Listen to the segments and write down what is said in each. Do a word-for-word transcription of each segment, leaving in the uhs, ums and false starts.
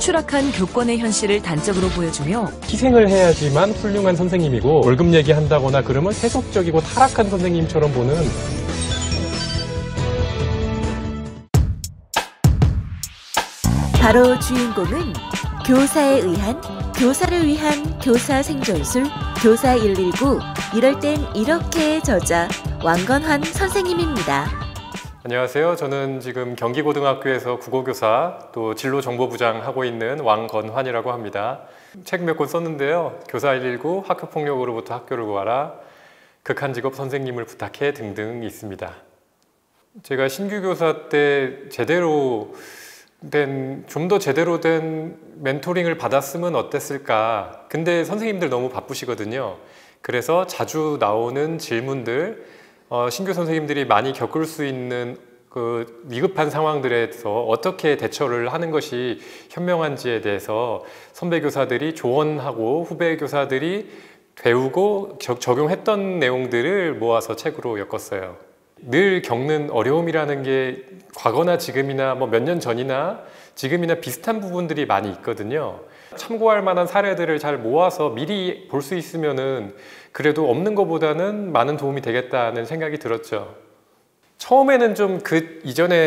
추락한 교권의 현실을 단적으로 보여주며 희생을 해야지만 훌륭한 선생님이고 월급 얘기한다거나 그러면 세속적이고 타락한 선생님처럼 보는 바로 주인공은 교사에 의한, 교사를 위한 교사 생존술, 교사 일일구, 이럴 땐 이렇게의 저자 왕건환 선생님입니다. 안녕하세요. 저는 지금 경기고등학교에서 국어교사 또 진로정보부장 하고 있는 왕건환이라고 합니다. 책 몇 권 썼는데요. 교사 일일구, 학교폭력으로부터 학교를 구하라, 극한 직업 선생님을 부탁해 등등 있습니다. 제가 신규 교사 때 제대로 된, 좀 더 제대로 된 멘토링을 받았으면 어땠을까. 근데 선생님들 너무 바쁘시거든요. 그래서 자주 나오는 질문들, 어, 신규 선생님들이 많이 겪을 수 있는 그 위급한 상황들에서 어떻게 대처를 하는 것이 현명한지에 대해서 선배 교사들이 조언하고 후배 교사들이 배우고 적, 적용했던 내용들을 모아서 책으로 엮었어요. 늘 겪는 어려움이라는 게 과거나 지금이나 뭐 몇 년 전이나 지금이나 비슷한 부분들이 많이 있거든요. 참고할 만한 사례들을 잘 모아서 미리 볼 수 있으면은 그래도 없는 것보다는 많은 도움이 되겠다는 생각이 들었죠. 처음에는 좀 그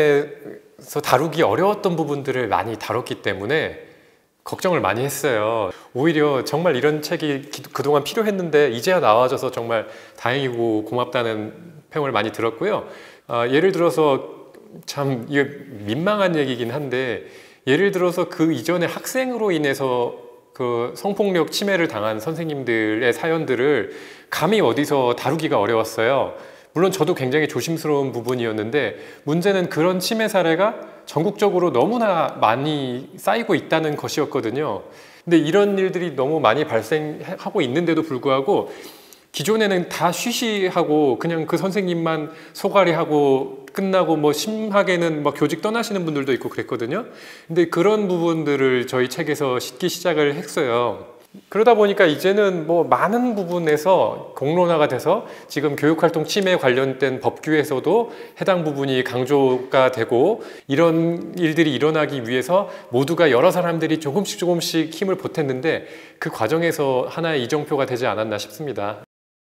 이전에서 다루기 어려웠던 부분들을 많이 다뤘기 때문에 걱정을 많이 했어요. 오히려 정말 이런 책이 그동안 필요했는데 이제야 나와줘서 정말 다행이고 고맙다는 평을 많이 들었고요. 아, 예를 들어서 참 이게 민망한 얘기긴 한데 예를 들어서 그 이전에 학생으로 인해서 그 성폭력 침해를 당한 선생님들의 사연들을 감히 어디서 다루기가 어려웠어요. 물론 저도 굉장히 조심스러운 부분이었는데 문제는 그런 침해 사례가 전국적으로 너무나 많이 쌓이고 있다는 것이었거든요. 근데 이런 일들이 너무 많이 발생하고 있는데도 불구하고 기존에는 다 쉬쉬하고 그냥 그 선생님만 소가리하고 끝나고 뭐 심하게는 뭐 교직 떠나시는 분들도 있고 그랬거든요. 근데 그런 부분들을 저희 책에서 싣기 시작을 했어요. 그러다 보니까 이제는 뭐 많은 부분에서 공론화가 돼서 지금 교육활동 침해 관련된 법규에서도 해당 부분이 강조가 되고 이런 일들이 일어나기 위해서 모두가 여러 사람들이 조금씩 조금씩 힘을 보탰는데 그 과정에서 하나의 이정표가 되지 않았나 싶습니다.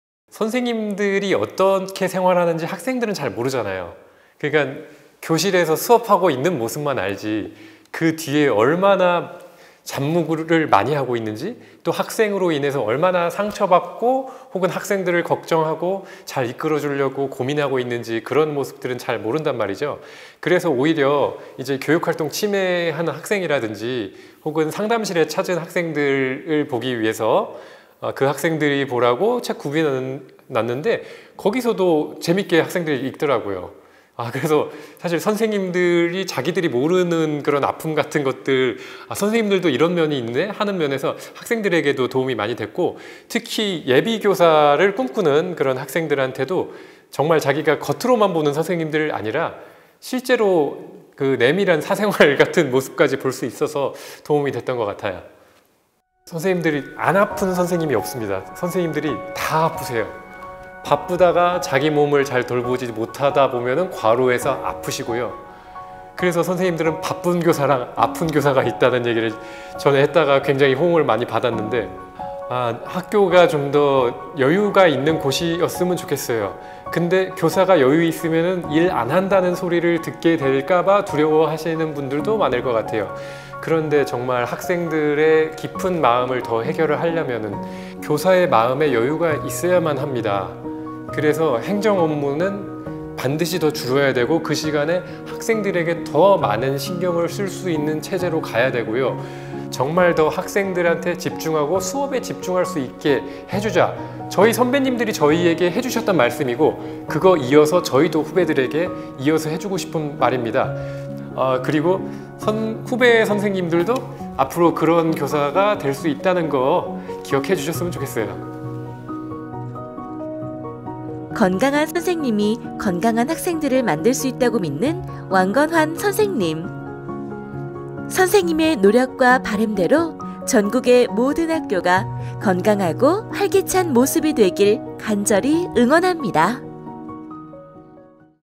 선생님들이 어떻게 생활하는지 학생들은 잘 모르잖아요. 그러니까 교실에서 수업하고 있는 모습만 알지 그 뒤에 얼마나 잡무를 많이 하고 있는지 또 학생으로 인해서 얼마나 상처받고 혹은 학생들을 걱정하고 잘 이끌어 주려고 고민하고 있는지 그런 모습들은 잘 모른단 말이죠. 그래서 오히려 이제 교육활동 침해하는 학생이라든지 혹은 상담실에 찾은 학생들을 보기 위해서 그 학생들이 보라고 책 구비해놨는데 거기서도 재밌게 학생들이 읽더라고요. 아, 그래서 사실 선생님들이 자기들이 모르는 그런 아픔 같은 것들, 아, 선생님들도 이런 면이 있네 하는 면에서 학생들에게도 도움이 많이 됐고 특히 예비교사를 꿈꾸는 그런 학생들한테도 정말 자기가 겉으로만 보는 선생님들 아니라 실제로 그 내밀한 사생활 같은 모습까지 볼 수 있어서 도움이 됐던 것 같아요. 선생님들이 안 아픈 선생님이 없습니다. 선생님들이 다 아프세요. 바쁘다가 자기 몸을 잘 돌보지 못하다 보면은 과로해서 아프시고요. 그래서 선생님들은 바쁜 교사랑 아픈 교사가 있다는 얘기를 전에 했다가 굉장히 호응을 많이 받았는데 아, 학교가 좀 더 여유가 있는 곳이었으면 좋겠어요. 근데 교사가 여유 있으면은 일 안 한다는 소리를 듣게 될까 봐 두려워하시는 분들도 많을 것 같아요. 그런데 정말 학생들의 깊은 마음을 더 해결을 하려면은 교사의 마음에 여유가 있어야만 합니다. 그래서 행정 업무는 반드시 더 줄여야 되고 그 시간에 학생들에게 더 많은 신경을 쓸 수 있는 체제로 가야 되고요. 정말 더 학생들한테 집중하고 수업에 집중할 수 있게 해주자. 저희 선배님들이 저희에게 해주셨던 말씀이고 그거 이어서 저희도 후배들에게 이어서 해주고 싶은 말입니다. 어, 그리고 선, 후배 선생님들도 앞으로 그런 교사가 될 수 있다는 거 기억해 주셨으면 좋겠어요. 건강한 선생님이 건강한 학생들을 만들 수 있다고 믿는 왕건환 선생님. 선생님의 노력과 바람대로 전국의 모든 학교가 건강하고 활기찬 모습이 되길 간절히 응원합니다.